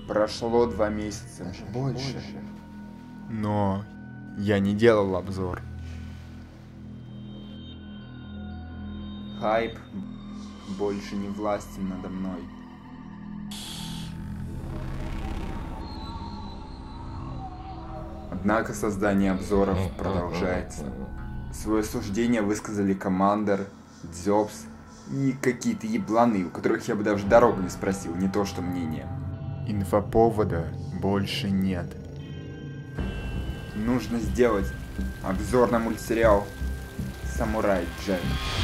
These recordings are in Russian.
Прошло 2 месяца, больше. Но я не делал обзор. Хайп больше не властен надо мной. Однако создание обзоров продолжается. Свое суждение высказали Командер, Дзёбс и какие-то ебланы, у которых я бы даже дорогу не спросил, не то что мнение. Инфоповода больше нет. Нужно сделать обзор на мультсериал «Самурай Джек».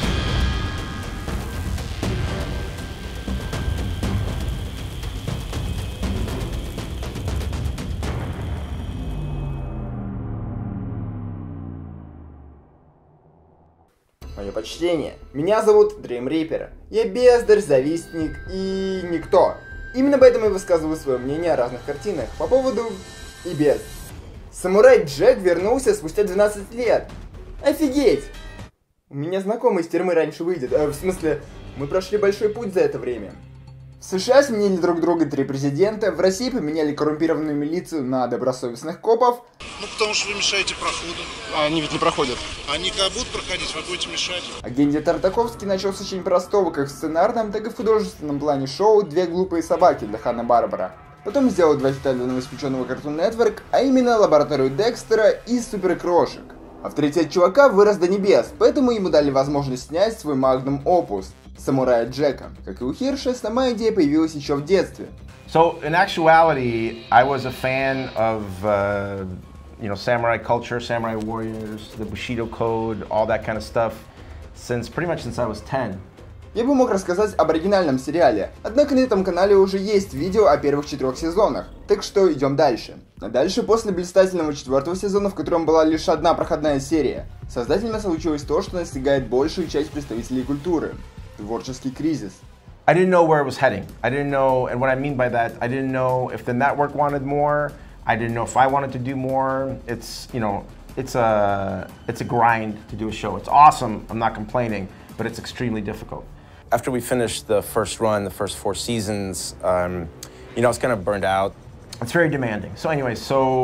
Мое почтение. Меня зовут Dream Reaper. Я бездарь, завистник и никто. Именно поэтому я высказываю свое мнение о разных картинах по поводу и без. Самурай Джек вернулся спустя 12 лет. Офигеть! У меня знакомый из тюрьмы раньше выйдет. В смысле, мы прошли большой путь за это время. В США сменили друг друга 3 президента, в России поменяли коррумпированную милицию на добросовестных копов. Ну, потому что вы мешаете проходу. А они ведь не проходят. Они как будут проходить, вы будете мешать. А Генди Тартаковский начал с очень простого как в сценарном, так и в художественном плане шоу «Две глупые собаки» для Ханна-Барбара. Потом сделал 2 хита для новоиспеченного Cartoon Network, а именно «Лабораторию Декстера» и «Суперкрошек». Авторитет чувака вырос до небес, поэтому ему дали возможность снять свой магнум опус «Самурая Джека». Как и у Хирша, сама идея появилась еще в детстве. So in actuality, I was a fan of samurai culture, samurai warriors, the Bushido code, all that kind of stuff, pretty much since I was 10. Я бы мог рассказать об оригинальном сериале, однако на этом канале уже есть видео о первых 4 сезонах, так что идем дальше. А дальше, после блистательного 4-го сезона, в котором была лишь одна проходная серия, создателями случилось то, что настигает большую часть представителей культуры – творческий кризис. I didn't know where it was heading. I didn't know, and what I mean by that, I didn't know if the network wanted more. I didn't know if I wanted to do more. It's a grind to do a show. It's awesome. I'm not complaining, but it's extremely difficult. After we finished the first run, the first 4 seasons, I was kind of burned out. It's very demanding. So anyway,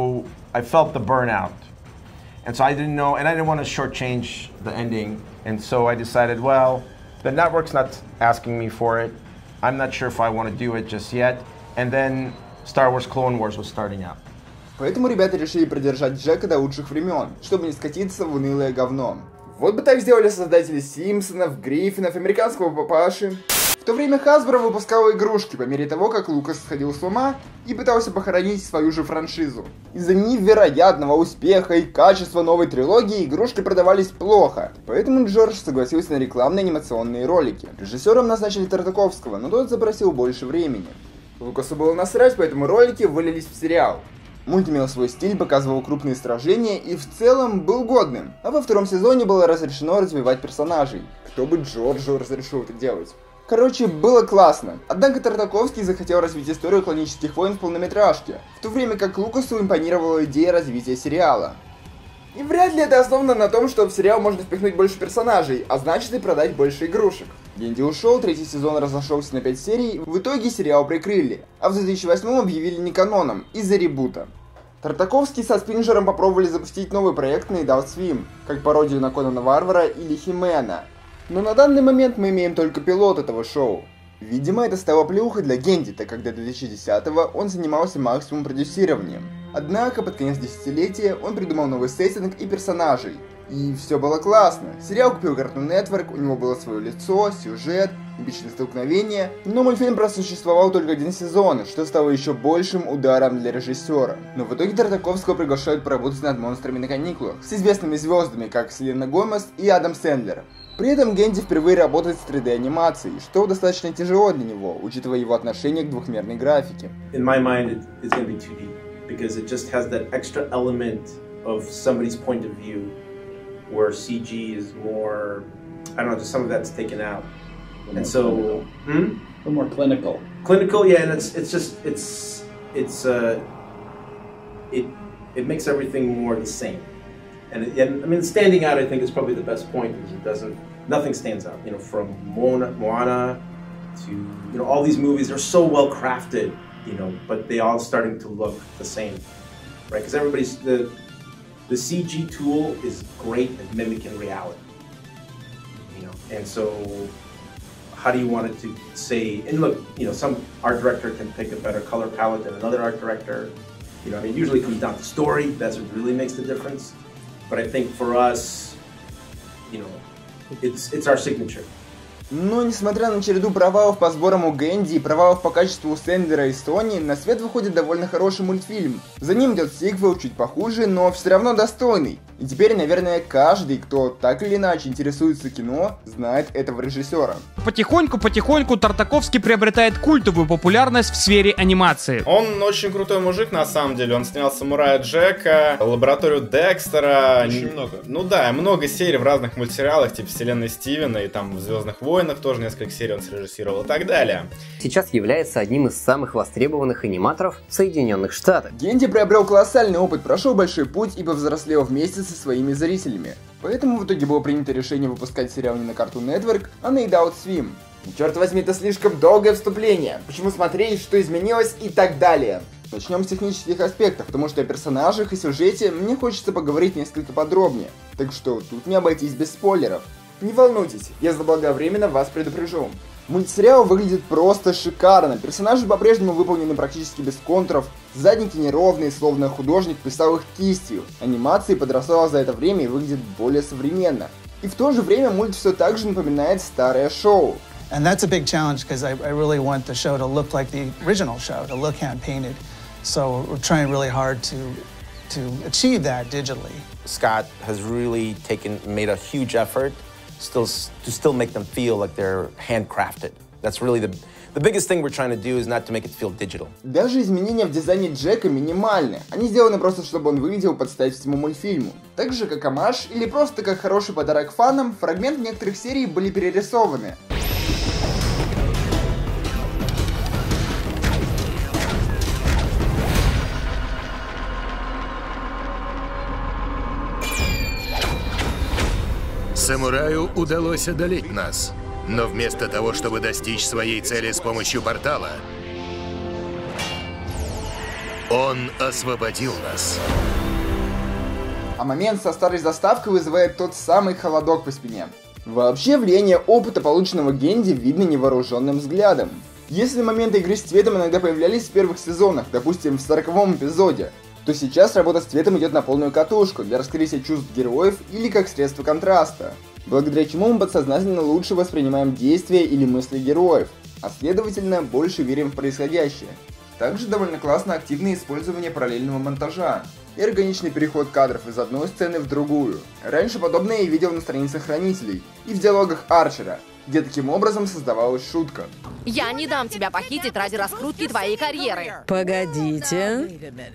I felt the burnout. And so I didn't know, and I didn't want to shortchange the ending. And so I decided, well, the network's not asking me for it. I'm not sure if I want to do it just yet. And then Star Wars Clone Wars was starting out. Поэтому ребята решили продержать Джека до лучших времен, чтобы не скатиться в унылое говно. Вот бы так сделали создатели Симпсонов, Гриффинов, Американского папаши. В то время Hasbro выпускала игрушки по мере того, как Лукас сходил с ума и пытался похоронить свою же франшизу. Из-за невероятного успеха и качества новой трилогии игрушки продавались плохо, поэтому Джордж согласился на рекламные анимационные ролики. Режиссером назначили Тартаковского, но тот запросил больше времени. Лукасу было насрать, поэтому ролики вылились в сериал. Мульт имел свой стиль, показывал крупные сражения и в целом был годным. А во 2-м сезоне было разрешено развивать персонажей. Кто бы Джорджу разрешил это делать? Короче, было классно. Однако Тартаковский захотел развить историю клонических войн в полнометражке, в то время как Лукасу импонировала идея развития сериала. И вряд ли это основано на том, что в сериал можно впихнуть больше персонажей, а значит и продать больше игрушек. Генди ушел, 3-й сезон разошелся на 5 серий, в итоге сериал прикрыли, а в 2008-м объявили неканоном из-за ребута. Тартаковский со Спинджером попробовали запустить новый проект на Adult Swim, как пародию на Конана Варвара или Хи-Мэна. Но на данный момент мы имеем только пилот этого шоу. Видимо, это стало плюхой для Генди, так как до 2010-го он занимался максимум продюсированием. Однако, под конец десятилетия он придумал новый сеттинг и персонажей. И все было классно. Сериал купил Cartoon Network, у него было свое лицо, сюжет, эпичные столкновения, но мультфильм просуществовал только 1 сезон, что стало еще большим ударом для режиссера. Но в итоге Тартаковского приглашают поработать над монстрами на каникулах с известными звездами, как Селена Гомес и Адам Сэндлер. При этом Генди впервые работает с 3D-анимацией, что достаточно тяжело для него, учитывая его отношение к двухмерной графике. In my mind, it's going to be 2D, because it just has that extra element of somebody's point of view, where CG is more, I don't know, just some of that's taken out. And so, a little more clinical. Clinical, yeah, and it makes everything more the same. And I mean, standing out, I think, is probably the best point, because nothing stands out. You know, from Moana to, all these movies, they're so well crafted you know, but they all starting to look the same, right? Because everybody's the CG tool is great at mimicking reality, you know, and so how do you want it to say? And look, you know, some art director can pick a better color palette than another art director. You know, I mean, it usually comes down to story. That's what really makes the difference. But I think for us, you know, it's our signature. Но несмотря на череду провалов по сборам у Гэнди и провалов по качеству у Сендера и Стони, на свет выходит довольно хороший мультфильм. За ним идет сиквел, чуть похуже, но все равно достойный. И теперь, наверное, каждый, кто так или иначе интересуется кино, знает этого режиссера. Потихоньку Тартаковский приобретает культовую популярность в сфере анимации. Он очень крутой мужик, на самом деле. Он снял «Самурая Джека», «Лабораторию Декстера». Очень много. Ну да, много серий в разных мультсериалах, типа «Вселенной Стивена», и там в «Звездных войнах» тоже несколько серий он срежиссировал и так далее. Сейчас является одним из самых востребованных аниматоров в Соединенных Штатах. Гэнди приобрел колоссальный опыт, прошел большой путь и повзрослел вместе со своими зрителями. Поэтому в итоге было принято решение выпускать сериал не на Cartoon Network, а на Adult Swim. Черт возьми, это слишком долгое вступление. Почему смотреть, что изменилось и так далее. Начнем с технических аспектов, потому что о персонажах и сюжете мне хочется поговорить несколько подробнее. Так что тут не обойтись без спойлеров. Не волнуйтесь, я заблаговременно вас предупрежу. Мультсериал выглядит просто шикарно, персонажи по-прежнему выполнены практически без контуров, задники неровные, словно художник писал их кистью. Анимация подросла за это время и выглядит более современно. И в то же время мульт все так же напоминает старое шоу. And that's a big challenge because I really want the show to look like the original show, to look hand-painted. So we're trying really hard to achieve that digitally. Scott has really made a huge effort to still make them feel like they're handcrafted. That's really the biggest thing we're trying to do is not to make it feel digital. Даже изменения в дизайне Джека минимальны. Они сделаны просто, чтобы он выглядел под стать всему мультфильму. Так же, как омаж или просто как хороший подарок фанам, фрагменты некоторых серий были перерисованы. Самураю удалось одолеть нас, но вместо того, чтобы достичь своей цели с помощью портала, он освободил нас. А момент со старой заставкой вызывает тот самый холодок по спине. Вообще, влияние опыта, полученного Гэнди, видно невооруженным взглядом. Если моменты игры с цветом иногда появлялись в первых сезонах, допустим, в 40-м эпизоде, то сейчас работа с цветом идет на полную катушку для раскрытия чувств героев или как средство контраста, благодаря чему мы подсознательно лучше воспринимаем действия или мысли героев, а следовательно больше верим в происходящее. Также довольно классно активное использование параллельного монтажа и органичный переход кадров из одной сцены в другую. Раньше подобное я видел на страницах Хранителей и в диалогах Арчера, где таким образом создавалась шутка. Я не дам тебя похитить ради раскрутки твоей карьеры. Погодите.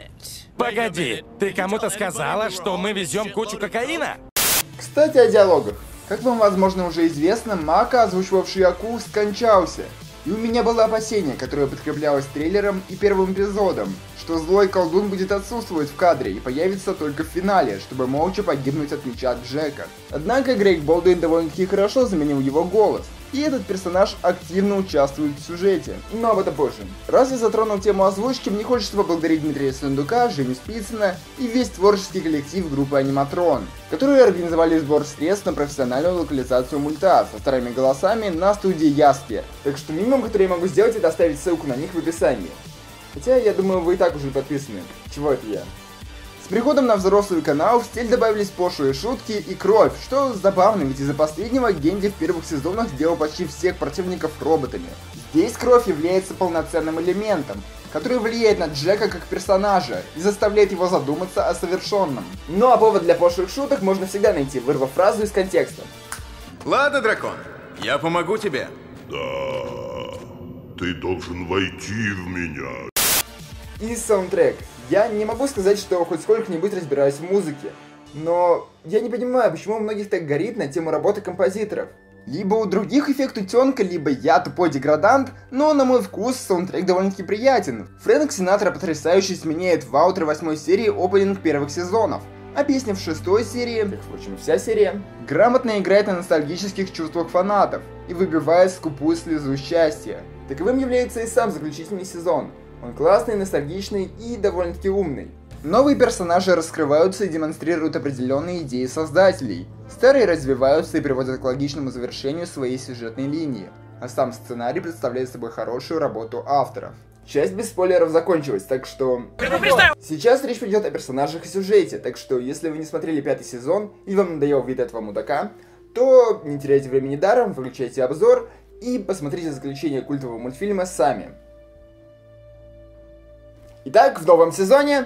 Погоди, ты кому-то сказала, что мы везем кучу кокаина? Кстати, о диалогах. Как вам, возможно, уже известно, Мака, озвучивавший Аку, скончался. И у меня было опасение, которое подкреплялось трейлером и первым эпизодом, что злой колдун будет отсутствовать в кадре и появится только в финале, чтобы молча погибнуть от меча Джека. Однако Грег Болдуин довольно-таки хорошо заменил его голос, и этот персонаж активно участвует в сюжете. Но об этом позже. Раз я затронул тему озвучки, мне хочется поблагодарить Дмитрия Сундука, Женю Спицына и весь творческий коллектив группы Аниматрон, которые организовали сбор средств на профессиональную локализацию мульта со старыми голосами на студии Яспер. Так что минимум, который я могу сделать, это оставить ссылку на них в описании. Хотя, я думаю, вы и так уже подписаны. Чего это я? С приходом на взрослый канал в стиль добавились пошлые шутки и кровь, что забавно, ведь из-за последнего Гэнди в первых сезонах сделал почти всех противников роботами. Здесь кровь является полноценным элементом, который влияет на Джека как персонажа и заставляет его задуматься о совершенном. Ну а повод для пошлых шуток можно всегда найти, вырвав фразу из контекста. Ладно, дракон, я помогу тебе. Да, ты должен войти в меня. И саундтрек. Я не могу сказать, что хоть сколько-нибудь разбираюсь в музыке, но я не понимаю, почему у многих так горит на тему работы композиторов. Либо у других эффект утенка, либо я тупой деградант, но на мой вкус саундтрек довольно-таки приятен. Фрэнк Синатра потрясающе сменяет в аутро 8 серии опенинг первых сезонов, а песня в 6 серии, как впрочем вся серия, грамотно играет на ностальгических чувствах фанатов и выбивает скупую слезу счастья. Таковым является и сам заключительный сезон. Он классный, ностальгичный и довольно-таки умный. Новые персонажи раскрываются и демонстрируют определенные идеи создателей. Старые развиваются и приводят к логичному завершению своей сюжетной линии. А сам сценарий представляет собой хорошую работу авторов. Часть без спойлеров закончилась, так что... Сейчас речь пойдет о персонажах и сюжете, так что если вы не смотрели 5-й сезон и вам надоел вид этого мудака, то не теряйте времени даром, выключайте обзор и посмотрите заключение культового мультфильма сами. Итак, в новом сезоне...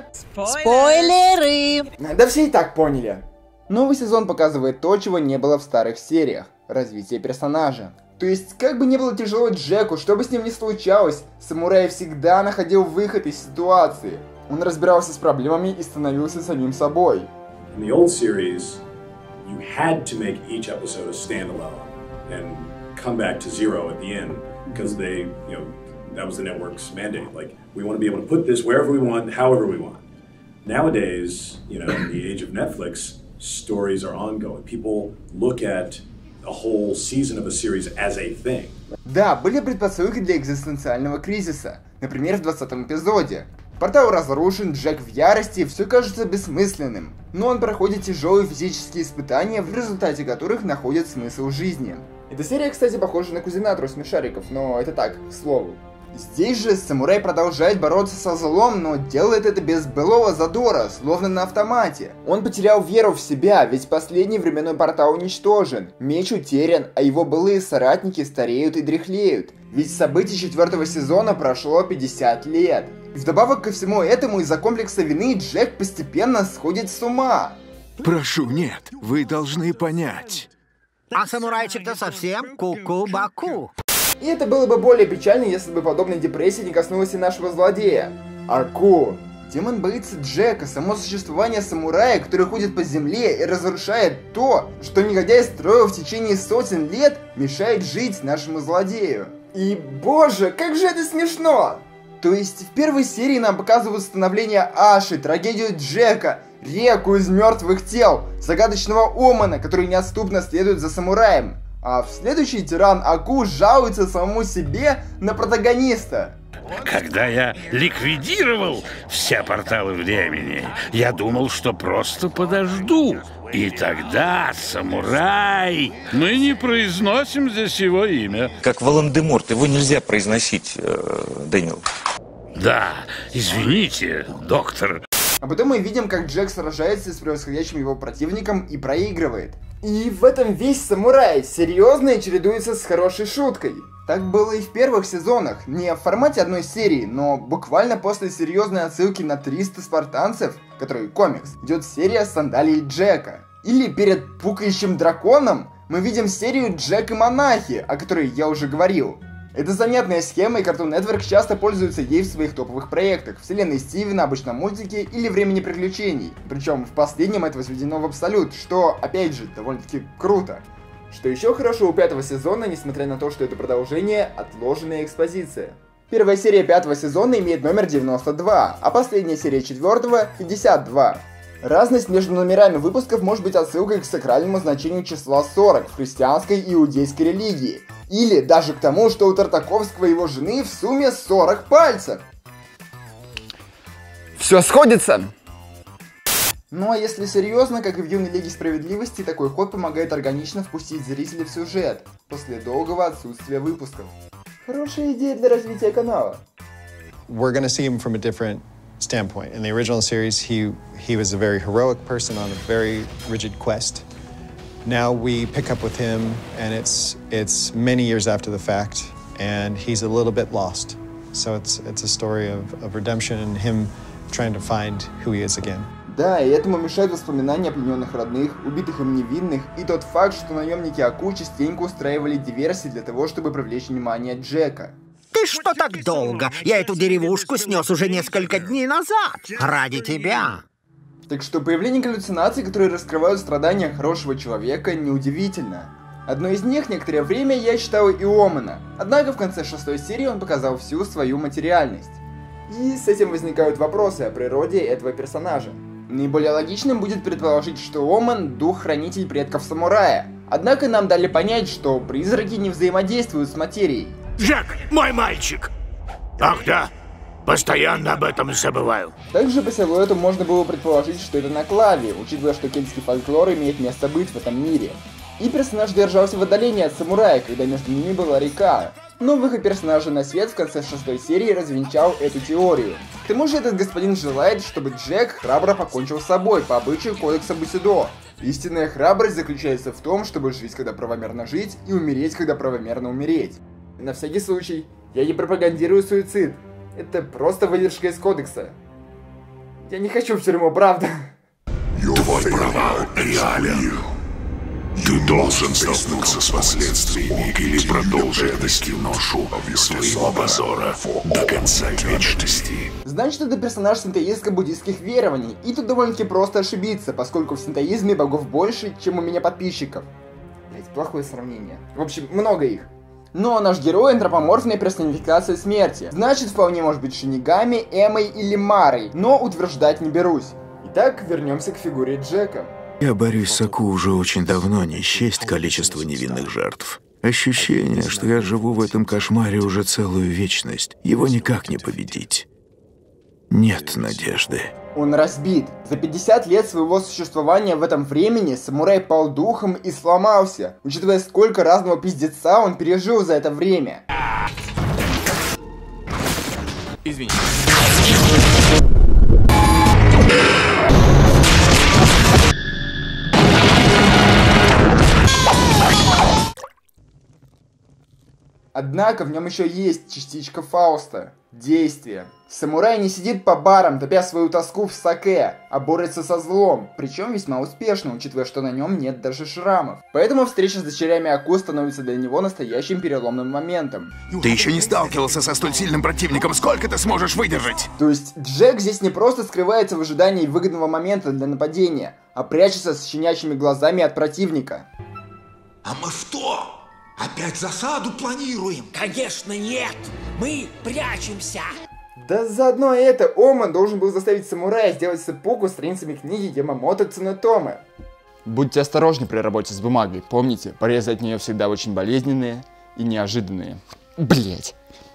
Спойлеры! Да все и так поняли. Новый сезон показывает то, чего не было в старых сериях. Развитие персонажа. То есть, как бы не было тяжело Джеку, что бы с ним ни случалось, самурай всегда находил выход из ситуации. Он разбирался с проблемами и становился самим собой. In the old series, you had to make each episode a standalone and come back to zero at the end because they, you know, that was the network's mandate. Like, we want to be able to put this wherever we want, however we want. Nowadays, you know, in the age of Netflix, stories are ongoing. People look at a whole season of a series as a thing. Да, были предпосылки для экзистенциального кризиса. Например, в 20-м эпизоде. Портал разрушен, Джек в ярости, все кажется бессмысленным. Но он проходит тяжелые физические испытания, в результате которых находит смысл жизни. Эта серия, кстати, похожа на Кузенатру смешариков, но это так, к слову. Здесь же самурай продолжает бороться со злом, но делает это без былого задора, словно на автомате. Он потерял веру в себя, ведь последний временной портал уничтожен. Меч утерян, а его былые соратники стареют и дряхлеют. Ведь с событий 4-го сезона прошло 50 лет. И вдобавок ко всему этому, из-за комплекса вины Джек постепенно сходит с ума. Прошу, нет, вы должны понять. А самурайчик-то совсем ку-ку-баку. И это было бы более печально, если бы подобная депрессия не коснулась и нашего злодея. Аку. Демон боится Джека, само существование самурая, который ходит по земле и разрушает то, что негодяй строил в течение сотен лет, мешает жить нашему злодею. И боже, как же это смешно! То есть в первой серии нам показывают становление Аши, трагедию Джека, реку из мертвых тел, загадочного Омана, который неотступно следует за самураем. А в следующий тиран Аку жалуется самому себе на протагониста. Когда я ликвидировал все порталы времени, я думал, что просто подожду. И тогда самурай... Мы не произносим здесь его имя. Как Волан-де-Морт, его нельзя произносить, Дэниел. Да, извините, доктор. А потом мы видим, как Джек сражается с превосходящим его противником и проигрывает. И в этом весь самурай, серьезно, чередуется с хорошей шуткой. Так было и в первых сезонах, не в формате одной серии, но буквально после серьезной отсылки на 300 спартанцев, который комикс, идет серия сандалий Джека. Или перед пукающим драконом мы видим серию Джек и монахи, о которой я уже говорил. Это занятная схема, и Cartoon Network часто пользуется ей в своих топовых проектах, вселенной Стивена, обычном мультике или времени приключений. Причем в последнем это возведено в абсолют, что, опять же, довольно-таки круто. Что еще хорошо у 5-го сезона, несмотря на то, что это продолжение, отложенная экспозиция. Первая серия 5-го сезона имеет номер 92, а последняя серия 4-го 52. Разность между номерами выпусков может быть отсылкой к сакральному значению числа 40 в христианской и иудейской религии. Или даже к тому, что у Тартаковского и его жены в сумме 40 пальцев. Все сходится! Ну а если серьезно, как и в Юной Лиге Справедливости, такой ход помогает органично впустить зрителей в сюжет, после долгого отсутствия выпусков. Хорошая идея для развития канала. We're gonna see him from a different standpoint. In the original series, he was a very heroic person on a very rigid quest. Now we pick up with him, and it's many years after the fact, and he's a little bit lost. So it's a story of redemption and him trying to find who he is again. Да, и этому мешают воспоминания о плененных родных, убитых им невинных, и тот факт, что наемники Аку частенько устраивали диверсии для того, чтобы привлечь внимание Джека. Ты что так долго? Я эту деревушку снес уже несколько дней назад. Ради тебя. Так что появление галлюцинаций, которые раскрывают страдания хорошего человека, неудивительно. Одной из них некоторое время я считал и Омана, однако в конце 6-й серии он показал всю свою материальность. И с этим возникают вопросы о природе этого персонажа. Наиболее логичным будет предположить, что Оман – дух-хранитель предков самурая. Однако нам дали понять, что призраки не взаимодействуют с материей. Джек, мой мальчик! Ах да, Постоянно об этом забываю. Также по силуэту можно было предположить, что это на Клаве, учитывая, что кельтский фольклор имеет место быть в этом мире. И персонаж держался в отдалении от самурая, когда между ними была река. Но выход персонажа на свет в конце 6-й серии развенчал эту теорию. К тому же этот господин желает, чтобы Джек храбро покончил с собой по обычаю кодекса Бусидо. Истинная храбрость заключается в том, чтобы жить, когда правомерно жить, и умереть, когда правомерно умереть. На всякий случай, я не пропагандирую суицид. Это просто выдержка из кодекса. Я не хочу в тюрьму, правда. Твой провал реален. Ты должен столкнуться с последствиями или продолжить нести ношу своего позора до конца вечности. Значит, это персонаж синтоистско-буддийских верований, и тут довольно-таки просто ошибиться, поскольку в синтоизме богов больше, чем у меня подписчиков. Блять, плохое сравнение. В общем, много их. Но наш герой — антропоморфная персонификация смерти. Значит, вполне может быть Шинигами, Эмой или Марой, но утверждать не берусь. Итак, вернемся к фигуре Джека. Я борюсь с Аку уже очень давно, не счесть количество невинных жертв. Ощущение, что я живу в этом кошмаре уже целую вечность. Его никак не победить. Нет надежды. Он разбит. За 50 лет своего существования в этом времени самурай пал духом и сломался, учитывая, сколько разного пиздеца он пережил за это время. Извини. Однако в нем еще есть частичка Фауста. Действие. Самурай не сидит по барам, топя свою тоску в саке, а борется со злом, причем весьма успешно, учитывая, что на нем нет даже шрамов. Поэтому встреча с дочерями Аку становится для него настоящим переломным моментом. Ты еще не сталкивался со столь сильным противником, сколько ты сможешь выдержать? То есть Джек здесь не просто скрывается в ожидании выгодного момента для нападения, а прячется с щенячьими глазами от противника. А мы что? Опять засаду планируем? Конечно нет! Мы прячемся! Да заодно это Оман должен был заставить самурая сделать сэппуку страницами книги Ямамото Цунетоме. Будьте осторожны при работе с бумагой, помните, порезы от нее всегда очень болезненные и неожиданные. Блять.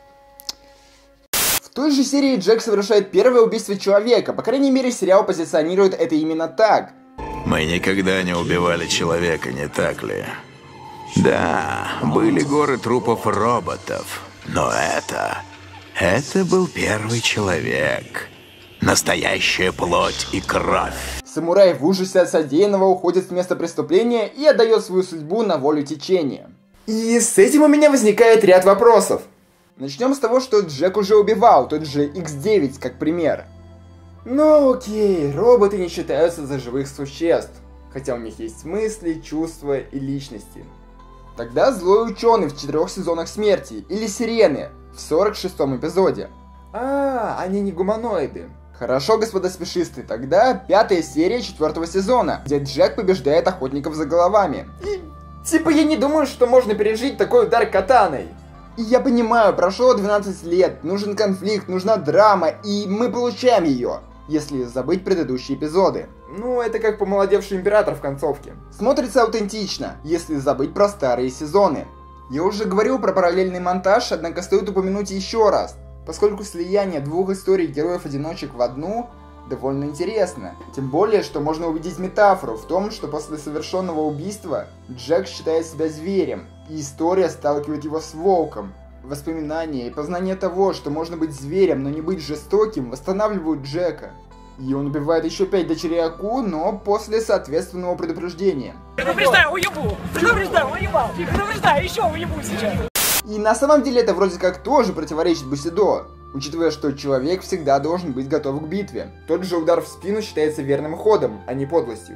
В той же серии Джек совершает первое убийство человека, по крайней мере сериал позиционирует это именно так. Мы никогда не убивали человека, не так ли? Да, были горы трупов роботов, но это был первый человек. Настоящая плоть и кровь. Самурай в ужасе от содеянного уходит с места преступления и отдает свою судьбу на волю течения. И с этим у меня возникает ряд вопросов. Начнем с того, что Джек уже убивал, тот же X9, как пример. Ну окей, роботы не считаются за живых существ, хотя у них есть мысли, чувства и личности. Тогда злой ученый в 4 сезонах смерти, или сирены в 46-м эпизоде. Они не гуманоиды. Хорошо, господа спешисты, тогда 5-я серия 4-го сезона, где Джек побеждает охотников за головами. И типа я не думаю, что можно пережить такой удар катаной. И я понимаю, прошло 12 лет, нужен конфликт, нужна драма, и мы получаем ее. Если забыть предыдущие эпизоды. Ну, это как помолодевший император в концовке. Смотрится аутентично, если забыть про старые сезоны. Я уже говорил про параллельный монтаж, однако стоит упомянуть еще раз, поскольку слияние двух историй героев-одиночек в одну довольно интересно. Тем более, что можно увидеть метафору в том, что после совершенного убийства Джек считает себя зверем, и история сталкивает его с волком. Воспоминания и познание того, что можно быть зверем, но не быть жестоким, восстанавливают Джека. И он убивает еще 5 дочерей Аку, но после соответственного предупреждения. Предупреждаю, уебу! Предупреждаю, уебал! Предупреждаю, еще уебу сейчас! И на самом деле это вроде как тоже противоречит Бусидо, учитывая, что человек всегда должен быть готов к битве. Тот же удар в спину считается верным ходом, а не подлостью.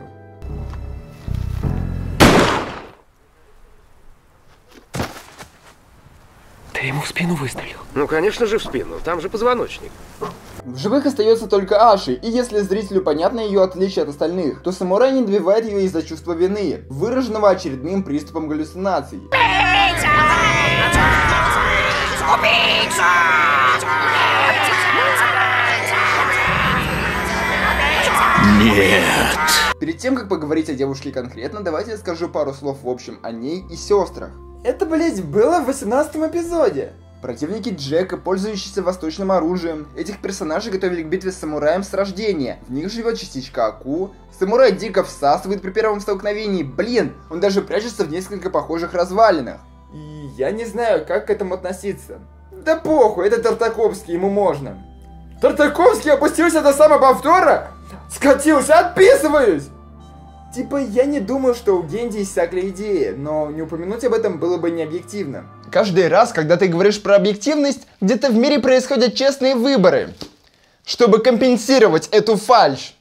Ты ему в спину выстрелил? Ну, конечно же, в спину. Там же позвоночник. В живых остается только Аши, и если зрителю понятно ее отличие от остальных, то самурай не добивает ее из-за чувства вины, выраженного очередным приступом галлюцинаций. Нет. Перед тем, как поговорить о девушке конкретно, давайте я скажу пару слов в общем о ней и сестрах. Это, блять, было в 18-м эпизоде. Противники Джека, пользующиеся восточным оружием. Этих персонажей готовили к битве с самураем с рождения. В них живет частичка Аку. Самурай дико всасывает при первом столкновении. Блин, он даже прячется в несколько похожих развалинах. И я не знаю, как к этому относиться. Да похуй, это Тартаковский, ему можно. Тартаковский опустился до самоповтора? Скатился, отписываюсь! Типа, я не думаю, что у Генди иссякли идеи, но не упомянуть об этом было бы необъективно. Каждый раз, когда ты говоришь про объективность, где-то в мире происходят честные выборы, чтобы компенсировать эту фальшь.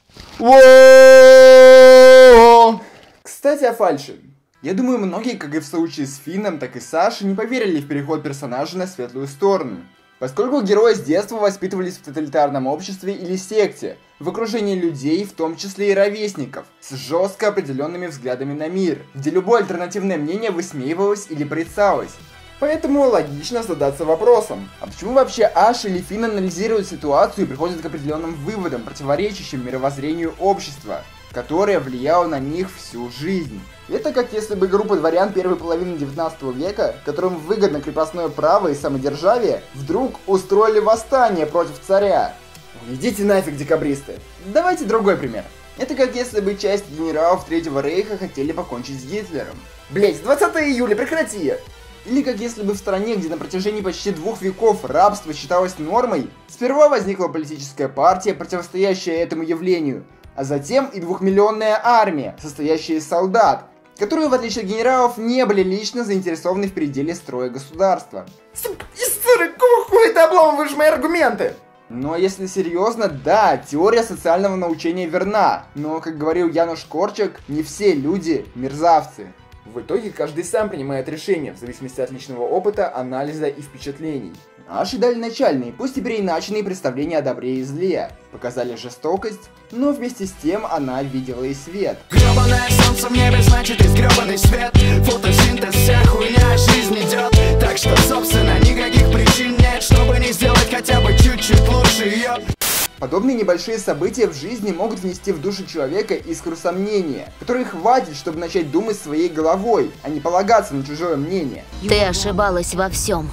Кстати, о фальши. Я думаю, многие, как и в случае с Финном, так и Сашей, не поверили в переход персонажа на светлую сторону. Поскольку герои с детства воспитывались в тоталитарном обществе или секте, в окружении людей, в том числе и ровесников, с жестко определенными взглядами на мир, где любое альтернативное мнение высмеивалось или порицалось. Поэтому логично задаться вопросом, а почему вообще Аш или Финн анализируют ситуацию и приходят к определенным выводам, противоречащим мировоззрению общества, которое влияло на них всю жизнь? Это как если бы группа дворян первой половины 19 века, которым выгодно крепостное право и самодержавие, вдруг устроили восстание против царя. Идите нафиг, декабристы. Давайте другой пример. Это как если бы часть генералов Третьего Рейха хотели покончить с Гитлером. Блять, 20 июля, прекрати! Или как если бы в стране, где на протяжении почти 2 веков рабство считалось нормой, сперва возникла политическая партия, противостоящая этому явлению, а затем и 2-миллионная армия, состоящая из солдат, которые, в отличие от генералов, не были лично заинтересованы в переделе строя государства. Историк, какого хуя ты обламываешь мои аргументы? Но если серьезно, да, теория социального научения верна, но, как говорил Януш Корчак, не все люди мерзавцы. В итоге каждый сам принимает решение, в зависимости от личного опыта, анализа и впечатлений. Наши дали начальные, пусть и переиначенные представления о добре и зле, показали жестокость, но вместе с тем она видела и свет. Грёбаное солнце в небе, значит и сгрёбанный свет. Фотосинтез, вся хуйня, жизнь идет. Так что, собственно, никаких причин нет, чтобы не сделать хотя бы чуть-чуть лучше ее. Подобные небольшие события в жизни могут внести в душу человека искру сомнения, которой хватит, чтобы начать думать своей головой, а не полагаться на чужое мнение. Ты ошибалась во всем.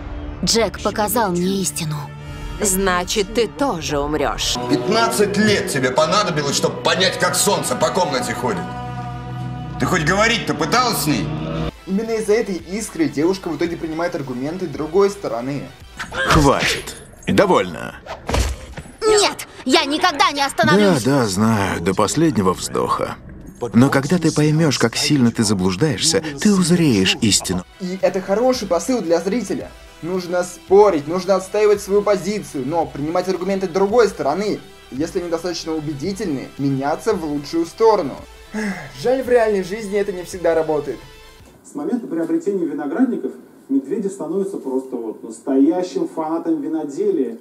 Джек показал мне истину. Значит, ты тоже умрешь. 15 лет тебе понадобилось, чтобы понять, как солнце по комнате ходит. Ты хоть говорить-то пыталась с ней? Именно из-за этой искры девушка в итоге принимает аргументы другой стороны. Хватит. Довольно. Нет, я никогда не остановлюсь. Да, знаю, до последнего вздоха. Но когда ты поймешь, как сильно ты заблуждаешься, ты узреешь истину. И это хороший посыл для зрителя. Нужно спорить, нужно отстаивать свою позицию, но принимать аргументы другой стороны. Если они достаточно убедительны, меняться в лучшую сторону. Жаль, в реальной жизни это не всегда работает. С момента приобретения виноградников медведи становятся просто вот настоящим фанатом виноделия.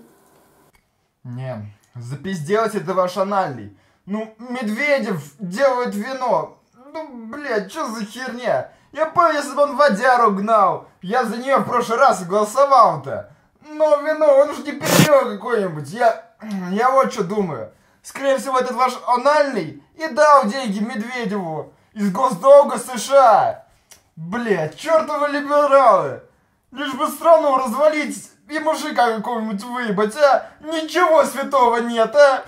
Не, запизделась это ваш анальный. Ну, Медведев делает вино. Ну, блядь, что за херня? Я помню, если бы он водяру гнал. Я за нее в прошлый раз голосовал-то. Но вино, он уж не пьет какой-нибудь. Я вот что думаю. Скорее всего, этот ваш анальный и дал деньги Медведеву из госдолга США. Блядь, чертовы либералы. Лишь бы страну развалить и мужика какого-нибудь выебать, а? Ничего святого нет, а?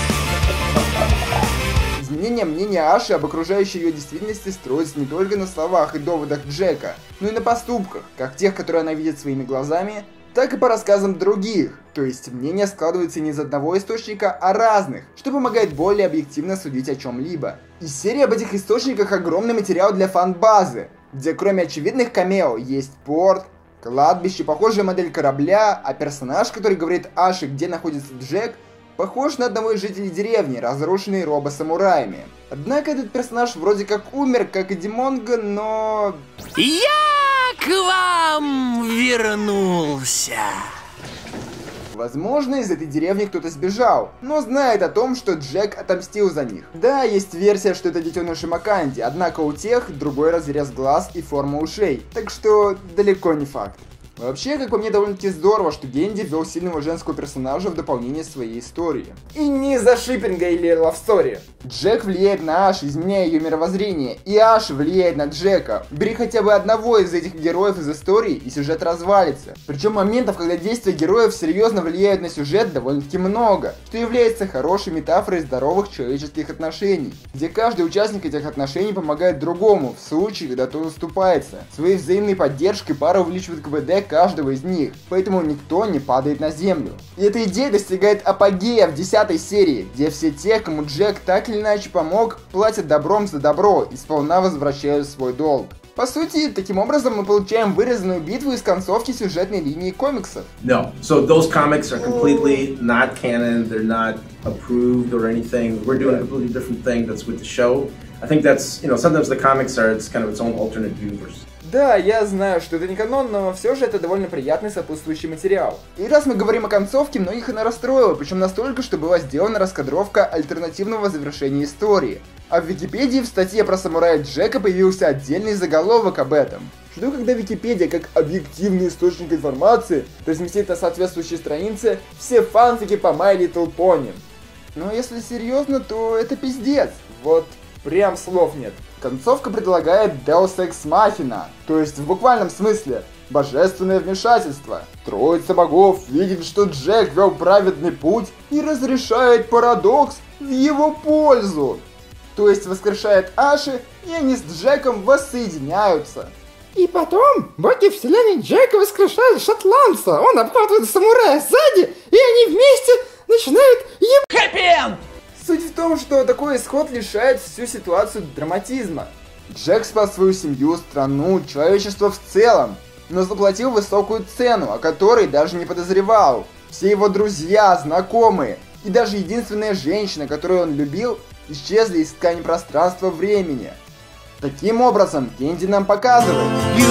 Изменение мнения Аши об окружающей ее действительности строится не только на словах и доводах Джека, но и на поступках, как тех, которые она видит своими глазами, так и по рассказам других. То есть мнение складывается не из одного источника, а разных, что помогает более объективно судить о чем-либо. Из серии об этих источниках огромный материал для фан-базы, где кроме очевидных камео есть порт, кладбище, похожая модель корабля, а персонаж, который говорит Аши, где находится Джек, похож на одного из жителей деревни, разрушенной робо-самураями. Однако этот персонаж вроде как умер, как и Димонго, но... Я к вам вернулся. Возможно, из этой деревни кто-то сбежал, но знает о том, что Джек отомстил за них. Да, есть версия, что это детеныши Маканди, однако у тех другой разрез глаз и форма ушей, так что далеко не факт. Вообще, как по мне, довольно-таки здорово, что Генди ввел сильного женского персонажа в дополнение своей истории. И не из-за шиппинга или лавстори. Джек влияет на Аш, изменяя ее мировоззрение, и Аш влияет на Джека. Бери хотя бы одного из этих героев из истории, и сюжет развалится. Причем моментов, когда действия героев серьезно влияют на сюжет, довольно-таки много, что является хорошей метафорой здоровых человеческих отношений, где каждый участник этих отношений помогает другому, в случае, когда тот уступается. Своей взаимной поддержкой пара увеличивает КПД каждого из них, поэтому никто не падает на землю. И эта идея достигает апогея в 10-й серии, где все те, кому Джек так или иначе помог, платят добром за добро и сполна возвращают свой долг. По сути, таким образом мы получаем вырезанную битву из концовки сюжетной линии комиксов. No, so those comics are completely not canon, they're not approved or anything. We're doing a completely different thing that's with the show. I think that's, you know, sometimes the comics are, it's kind of its own alternate universe. Да, я знаю, что это не канон, но все же это довольно приятный сопутствующий материал. И раз мы говорим о концовке, многих она расстроила, причем настолько, что была сделана раскадровка альтернативного завершения истории. А в Википедии в статье про самурая Джека появился отдельный заголовок об этом. Жду, когда Википедия, как объективный источник информации, разместит на соответствующей странице все фанфики по My Little Pony. Но если серьезно, то это пиздец. Вот прям слов нет. Концовка предлагает Deus Ex Machina, то есть в буквальном смысле божественное вмешательство. Троица богов видит, что Джек вел праведный путь и разрешает парадокс в его пользу. То есть воскрешает Аши, и они с Джеком воссоединяются. И потом боги вселенной Джека воскрешают шотландца, он обхватывает самурая сзади, и они вместе начинают хэппи-энд! Суть в том, что такой исход лишает всю ситуацию драматизма. Джек спас свою семью, страну, человечество в целом, но заплатил высокую цену, о которой даже не подозревал. Все его друзья, знакомые и даже единственная женщина, которую он любил, исчезли из ткани пространства-времени. Таким образом, Генди нам показывает: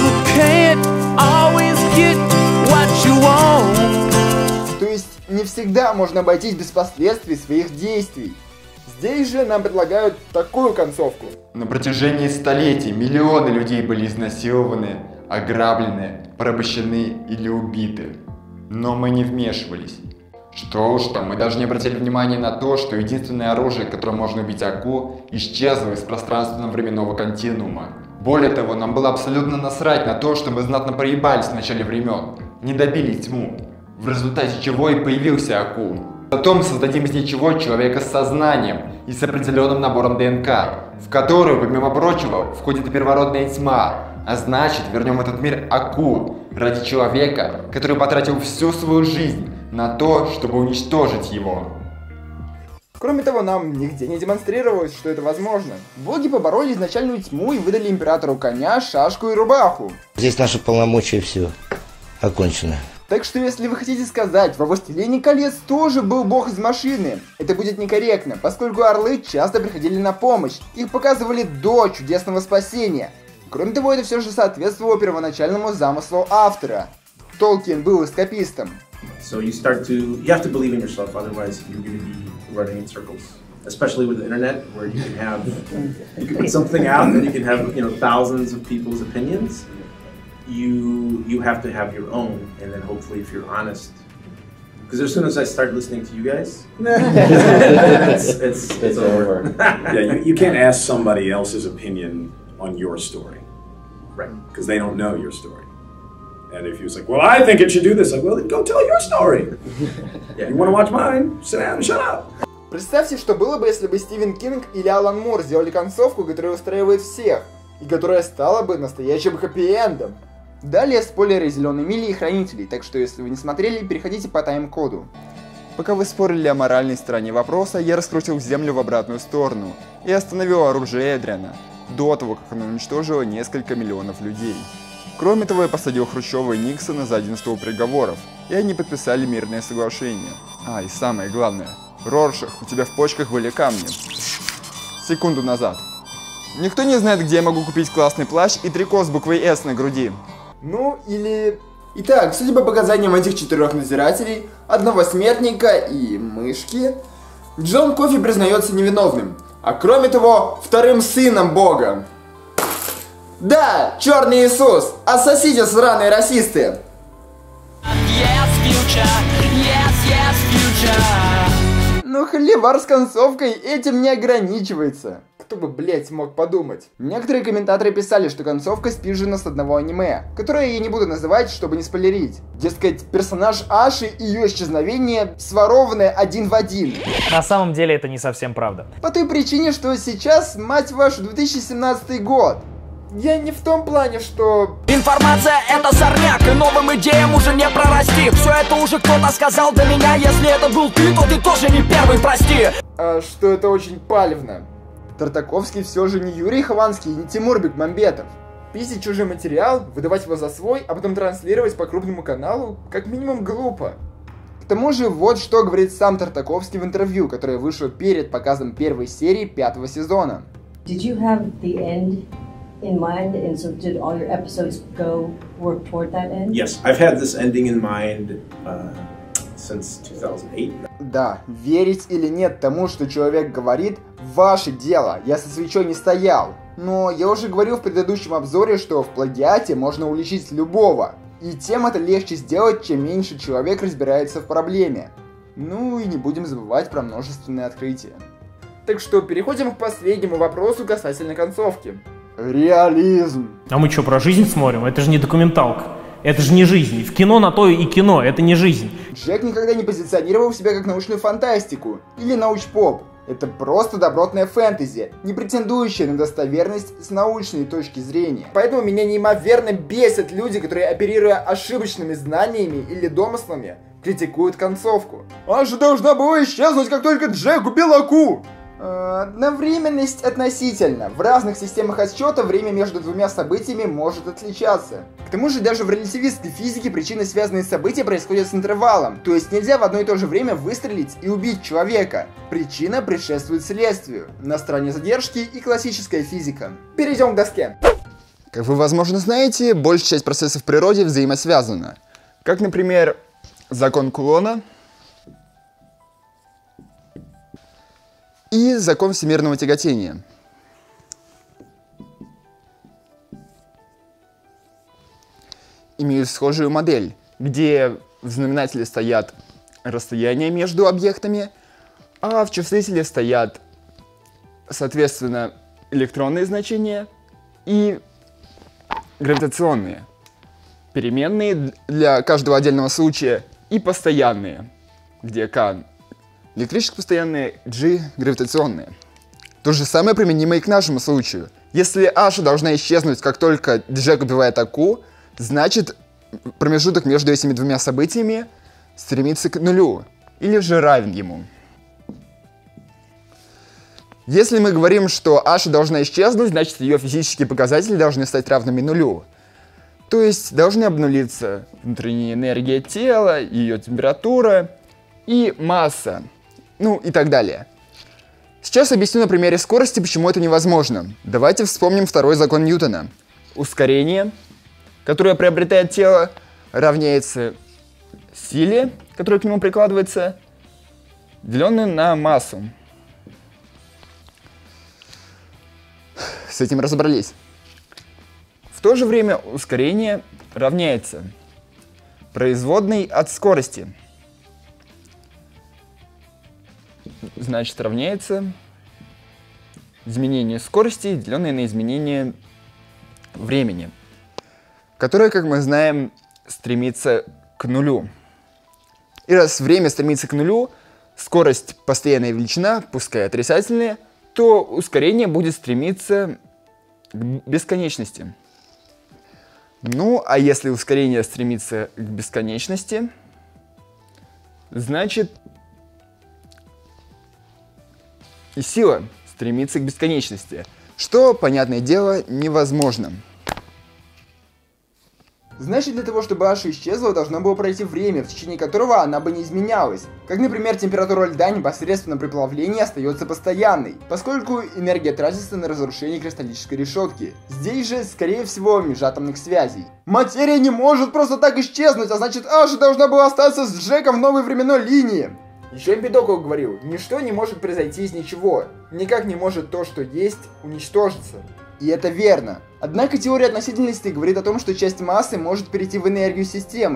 то есть не всегда можно обойтись без последствий своих действий. Здесь же нам предлагают такую концовку. На протяжении столетий миллионы людей были изнасилованы, ограблены, порабощены или убиты. Но мы не вмешивались. Что уж там, мы даже не обратили внимания на то, что единственное оружие, которым можно убить Аку, исчезло из пространственно-временного континуума. Более того, нам было абсолютно насрать на то, что мы знатно проебались в начале времен, не добили тьму, в результате чего и появился Аку. Потом создадим из ничего человека с сознанием и с определенным набором ДНК, в которую, помимо прочего, входит и первородная тьма, а значит, вернем этот мир Аку ради человека, который потратил всю свою жизнь на то, чтобы уничтожить его. Кроме того, нам нигде не демонстрировалось, что это возможно. Боги побороли изначальную тьму и выдали императору коня, шашку и рубаху. Здесь наши полномочия все окончено. Так что если вы хотите сказать, во «Властелине колец» тоже был бог из машины, это будет некорректно, поскольку орлы часто приходили на помощь, их показывали до чудесного спасения. Кроме того, это все же соответствовало первоначальному замыслу автора. Толкин был эскапистом. So you have to believe in yourself, otherwise you're going to be running in circles. Especially with the internet, where you can put something out and you can have, you know, thousands of people's opinions. You have to have your own, and then hopefully if you're honest, because as soon as I start listening to you guys, it's over. Yeah, you can't ask somebody else's opinion on your story, right? Because they don't know your story. And if he was like, well, I think it should do this, like, well, then go tell your story. Yeah. You want to watch mine? Sit down and shut up. Представьте, что было бы, если бы Стивен Кинг или Алан Мур сделали концовку, которая устраивает всех, и которая стала бы настоящим хэппи-эндом. Далее спойлеры Зеленой Мили и Хранителей, так что если вы не смотрели, переходите по тайм-коду. Пока вы спорили о моральной стороне вопроса, я раскрутил Землю в обратную сторону и остановил оружие Эдриана, до того, как оно уничтожило несколько миллионов людей. Кроме того, я посадил Хрущева и Никсона за один стол переговоров, и они подписали мирное соглашение. А, и самое главное, Роршах, у тебя в почках были камни. Секунду назад. Никто не знает, где я могу купить классный плащ и трико с буквой «С» на груди. Ну, или... Итак, судя по показаниям этих 4 надзирателей, одного смертника и мышки, Джон Кофи признается невиновным, а кроме того, вторым сыном Бога. Да, Черный Иисус, отсосите, сраные расисты! Но холивар с концовкой этим не ограничивается. Кто бы, блять, мог подумать. Некоторые комментаторы писали, что концовка спижена с одного аниме, которое я не буду называть, чтобы не спойлерить. Дескать, персонаж Аши и ее исчезновение сворованы один в один. На самом деле это не совсем правда. По той причине, что сейчас, мать вашу, 2017 год. Я не в том плане, что... Информация это сорняк, и новым идеям уже не прорасти. Все это уже кто-то сказал до меня. Если это был ты, то ты тоже не первый, прости. Что это очень палевно. Тартаковский все же не Юрий Хованский и не Тимур Бекмамбетов. Писать чужой материал, выдавать его за свой, а потом транслировать по крупному каналу, как минимум глупо. К тому же, вот что говорит сам Тартаковский в интервью, которое вышло перед показом первой серии 5-го сезона. Did you have the end in mind, and so did all your episodes work toward that end? Yes, I've had this ending in mind since 2008. Да, верить или нет тому, что человек говорит, ваше дело, я со свечой не стоял. Но я уже говорил в предыдущем обзоре, что в плагиате можно уличить любого. И тем это легче сделать, чем меньше человек разбирается в проблеме. Ну и не будем забывать про множественные открытия. Так что переходим к последнему вопросу касательно концовки. Реализм. А мы что, про жизнь смотрим? Это же не документалка. Это же не жизнь. В кино на то и кино, это не жизнь. Джек никогда не позиционировал себя как научную фантастику или научпоп. Это просто добротная фэнтези, не претендующая на достоверность с научной точки зрения. Поэтому меня неимоверно бесят люди, которые, оперируя ошибочными знаниями или домыслами, критикуют концовку. Аша должна была исчезнуть, как только Джек убил Аку! Одновременность относительно. В разных системах отсчета время между двумя событиями может отличаться. К тому же даже в релятивистской физике причины, связанные с событием, происходят с интервалом. То есть нельзя в одно и то же время выстрелить и убить человека. Причина предшествует следствию. На стороне задержки и классическая физика. Перейдем к доске. Как вы, возможно, знаете, большая часть процессов в природе взаимосвязана. Как, например, закон Кулона и закон всемирного тяготения. Имеют схожую модель, где в знаменателе стоят расстояния между объектами, а в числителе стоят, соответственно, электронные значения и гравитационные. Переменные для каждого отдельного случая и постоянные, где К электрические постоянные, G гравитационные. То же самое применимо и к нашему случаю. Если Аша должна исчезнуть, как только Джек убивает Аку, значит промежуток между этими двумя событиями стремится к нулю, или же равен ему. Если мы говорим, что Аша должна исчезнуть, значит ее физические показатели должны стать равными нулю. То есть должны обнулиться внутренняя энергия тела, ее температура и масса. Ну и так далее. Сейчас объясню на примере скорости, почему это невозможно. Давайте вспомним второй закон Ньютона. Ускорение, которое приобретает тело, равняется силе, которая к нему прикладывается, деленное на массу. С этим разобрались. В то же время ускорение равняется производной от скорости. Значит, равняется изменение скорости, деленное на изменение времени, которое, как мы знаем, стремится к нулю. И раз время стремится к нулю, скорость постоянная величина, пускай отрицательная, то ускорение будет стремиться к бесконечности. Ну, а если ускорение стремится к бесконечности, значит и сила стремится к бесконечности, что, понятное дело, невозможно. Значит, для того, чтобы Аша исчезла, должно было пройти время, в течение которого она бы не изменялась. Как, например, температура льда непосредственно при плавлении остается постоянной, поскольку энергия тратится на разрушение кристаллической решетки. Здесь же, скорее всего, межатомных связей. Материя не может просто так исчезнуть, а значит, Аша должна была остаться с Джеком в новой временной линии. Еще Эмпидокл говорил, ничто не может произойти из ничего. Никак не может то, что есть, уничтожиться. И это верно. Однако теория относительности говорит о том, что часть массы может перейти в энергию системы.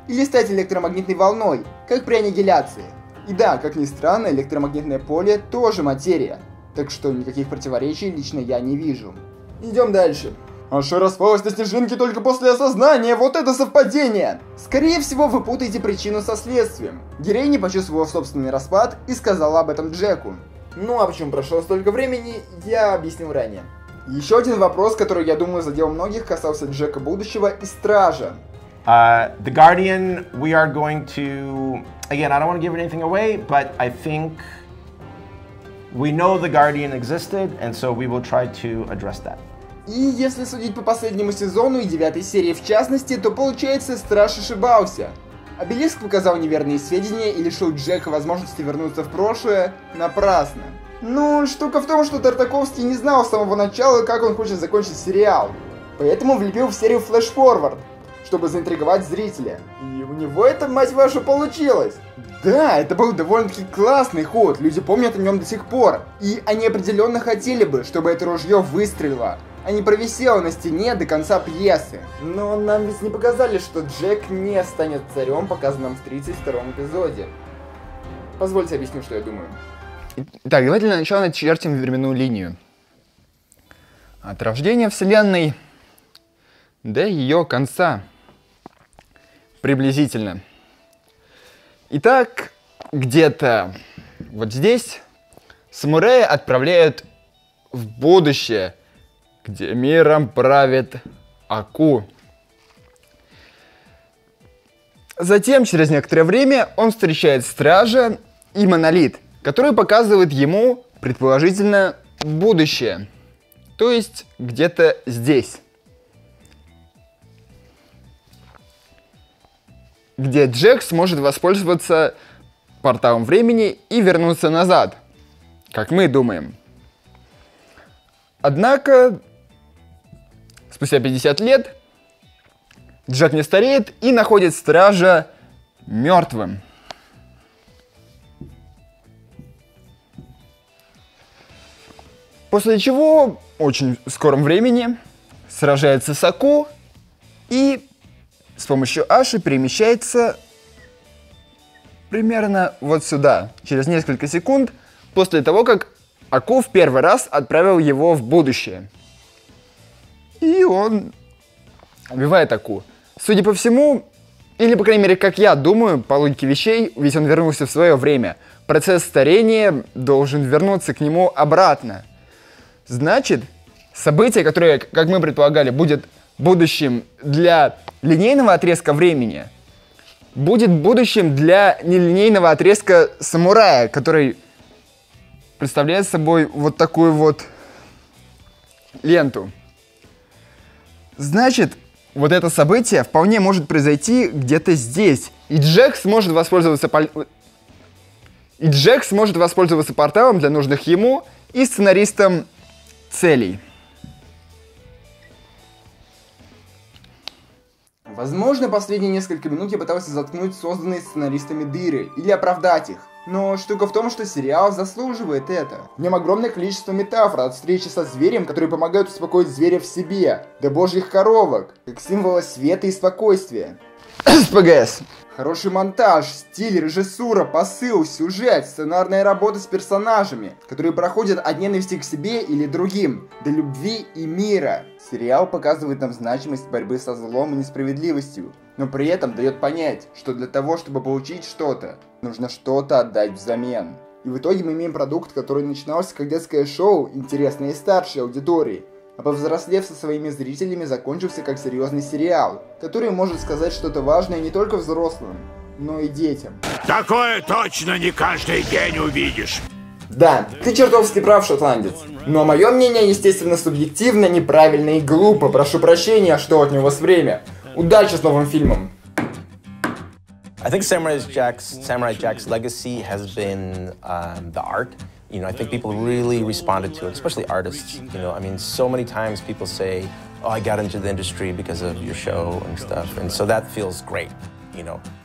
или стать электромагнитной волной, как при аннигиляции. И да, как ни странно, электромагнитное поле тоже материя, так что никаких противоречий лично я не вижу. Идем дальше. Аша распалась на снежинке только после осознания, вот это совпадение! Скорее всего, вы путаете причину со следствием. Героиня почувствовала собственный распад и сказала об этом Джеку. Ну а почему прошло столько времени, я объяснил ранее. Еще один вопрос, который, я думаю, задел многих, касался Джека будущего и Стража. The Guardian, we are going to... Again, I don't want to give anything away, but I think we know the Guardian existed, and so we will try to address that. И если судить по последнему сезону и 9 серии в частности, то получается, Страж ошибался. Обелиск показал неверные сведения и лишил Джека возможности вернуться в прошлое напрасно. Ну, штука в том, что Тартаковский не знал с самого начала, как он хочет закончить сериал. Поэтому влепил в серию флэш-форвард, чтобы заинтриговать зрителя. И у него это, мать вашу, получилось. Да, это был довольно-таки классный ход, люди помнят о нем до сих пор. И они определенно хотели бы, чтобы это ружье выстрелило, а не провисело на стене до конца пьесы. Но нам ведь не показали, что Джек не станет царем, показанным в 32-м эпизоде. Позвольте объясню, что я думаю. Итак, давайте для начала начертим временную линию. От рождения Вселенной до ее конца. Приблизительно. Итак, где-то вот здесь самураи отправляют в будущее, где миром правит Аку. Затем, через некоторое время, он встречает Стража и Монолит, который показывает ему, предположительно, будущее. То есть, где-то здесь. Где Джек сможет воспользоваться порталом времени и вернуться назад, как мы думаем. Однако, спустя 50 лет, Джек не стареет и находит Стража мертвым. После чего, в очень скором времени, сражается с Аку и с помощью Аши перемещается примерно вот сюда, через несколько секунд после того, как Аку в первый раз отправил его в будущее. И он убивает Аку. Судя по всему, или, по крайней мере, как я думаю, по логике вещей, ведь он вернулся в свое время, процесс старения должен вернуться к нему обратно. Значит, событие, которое, как мы предполагали, будет будущим для линейного отрезка времени, будет будущим для нелинейного отрезка самурая, который представляет собой вот такую вот ленту. Значит, вот это событие вполне может произойти где-то здесь. И Джек сможет воспользоваться порталом для нужных ему и сценаристам целей. Возможно, последние несколько минут я пытался заткнуть созданные сценаристами дыры или оправдать их. Но штука в том, что сериал заслуживает это. В нем огромное количество метафор, от встречи со зверем, которые помогают успокоить зверя в себе, до божьих коровок, как символа света и спокойствия. СПГС. Хороший монтаж, стиль, режиссура, посыл, сюжет, сценарная работа с персонажами, которые проходят от ненависти к себе или другим, до любви и мира. Сериал показывает нам значимость борьбы со злом и несправедливостью, но при этом дает понять, что для того, чтобы получить что-то, нужно что-то отдать взамен. И в итоге мы имеем продукт, который начинался как детское шоу, интересное и старшей аудитории, а повзрослев со своими зрителями, закончился как серьезный сериал, который может сказать что-то важное не только взрослым, но и детям. Такое точно не каждый день увидишь. Да, ты чертовски прав, шотландец. Но мое мнение, естественно, субъективно, неправильно и глупо. Прошу прощения, что от него с время. Удачи с новым фильмом. I think Samurai Jack's legacy has been the art. You know, I think people really responded to it, especially artists. You know, I mean, so many times people say, "Oh, I got into the industry because of your show and stuff," and so that feels great. You know,